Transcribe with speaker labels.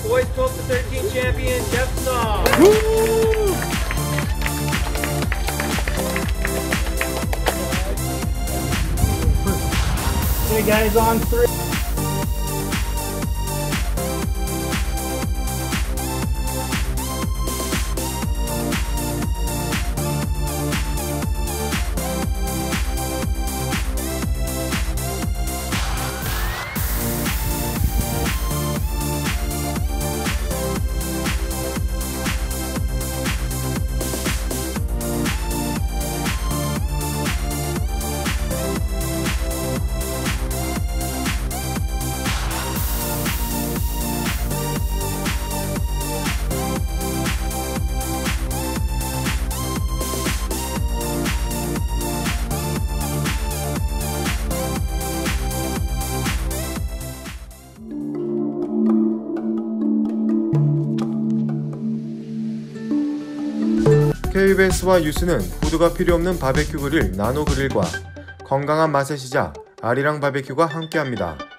Speaker 1: Boys 12 to 13 champion, Jeff Saw.
Speaker 2: Hey guys, on 3.
Speaker 3: KBS와 유스는 후드가 필요 없는 바베큐 그릴 나노 그릴과 건강한 맛의 시작 아리랑 바베큐가 함께합니다.